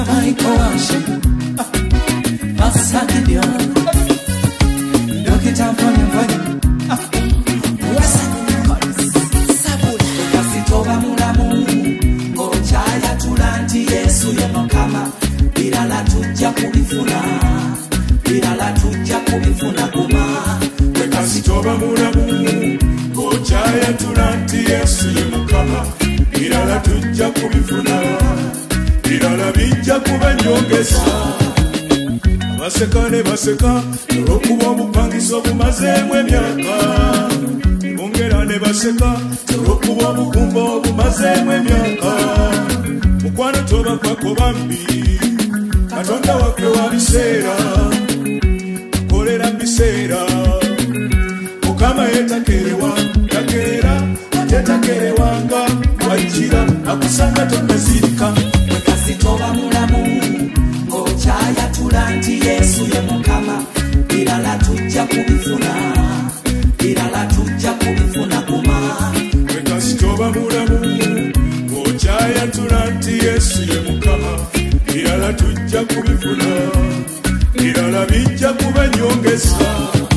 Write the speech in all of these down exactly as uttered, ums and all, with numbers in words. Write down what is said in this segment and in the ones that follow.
Michael Ashe, Masaki Dion, Dokita Mfanya Mfanya, Wesa Sabula, Kasitoba Mulamu, Ochaya Tulanti Yesu Yemokama, Ilala Tujja Kubifuna, Ilala Tujja Kubifuna Kuma, Kasitoba Mulamu, Ochaya Tulanti Yesu Yemokama, Ilala Tujja Kubifuna, Ilala bijja kuba nyongeza. Baseka ne baseka olw'okuba obupangiso bumazeemu emyaka. Bongera ne baseka olw'okuba obukumba obumazeemu emyaka. Mukwano tobakwako bambi, Katonda waffe wa biseera, akolera biseera. Mukama yetakerewa, takeera, tetakerewanga, wajjira, akusanga tonnazirika. Kasitoba mulamu, Ochaya Tulanti Yesu Yemokama, Ilala Tujja Kubifuna, Ilala Tujja Kubifuna Kuma. Kasitoba mulamu, Ochaya Tulanti Yesu Yemokama, Ilala Tujja Kubifuna, Ilala bijja kuba nyongeza.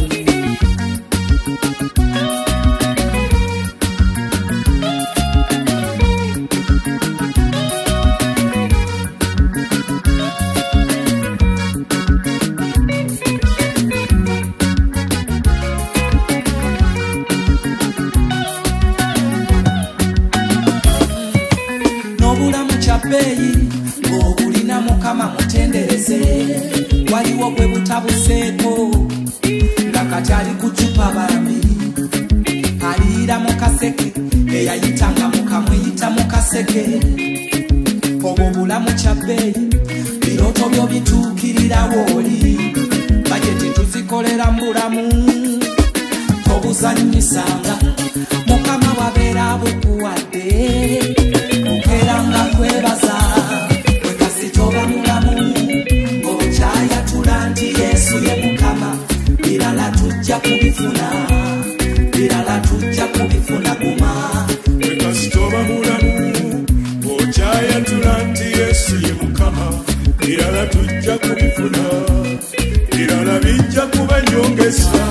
Ng'obulina Mukama mutendereze, waliwo gwe butabuseeko, nga kati ali ku ccupa bambi, aliira mu kaseke, eyayitanga mukamuyita mu kaseke. Obwo bulamu kya bbeeyi, birooto byo bituukirirawo oli, bajeti tuzikolera mu bulamu, tobuzannyisanga, Mukama wabeera bukuwadde, okeranga kwebaza. Kasitoba mulamu, Ochaya Tulanti Yesu Yemokama, Ilala Tujja Kubifuna, Ilala Tujja Kubifuna Kuma. Kasitoba mulamu, Ochaya Tulanti Yesu Yemokama, Ilala Tujja Kubifuna, Ilala bijja kuba nyongeza.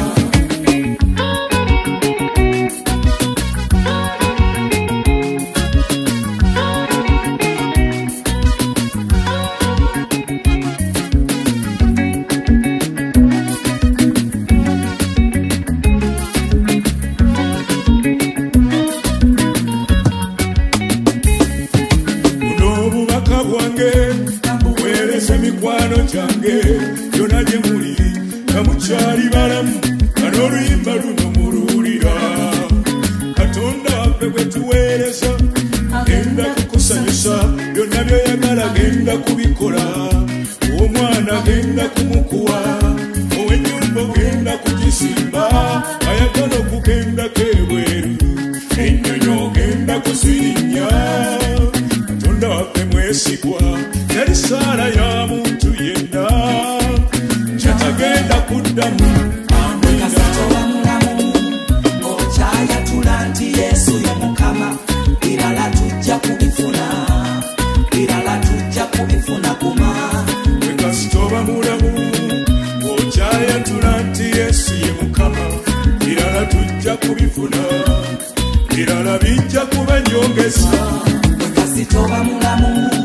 Mikwano gyange byonna gye muli nga mukyali balamu, nga n'oluyimba luno muluwulira. Katonda waffe gwe tuweereza, genda kukusanyusa, byonna by'oyagala genda kubikola. Omwana genda kumukuwa, ow'ennyumba ogenda kugisimba, ayagala okugendako ebweru, ennyonyi ogenda kuzirinnya. Katonda waffe mwesigwa, teri saala ya muntu yenna kyatagenda kuddamu. Kasitoba mulamu, Ochaya Tulanti Yesu Yemokama, Ilala Tujja Kubifuna, Ilala Tujja Kubifuna Kuma. Kasitoba mulamu, Ochaya Tulanti Yesu Yemokama, Ilala Tujja Kubifuna, Ilala bijja kuba nyongeza. Kasitoba mulamu,